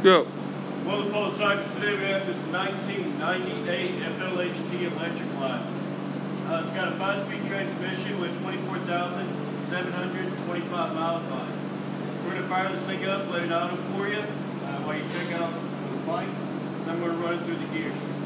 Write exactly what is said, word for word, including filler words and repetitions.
Go. Well, the Polo Cycles today we have this nineteen ninety-eight F L H T electric line. Uh, it's got a five-speed transmission with twenty-four thousand seven hundred twenty-five miles on it. We're going to fire this thing up, let it auto for you uh, while you check out the bike. I'm going to run it through the gears.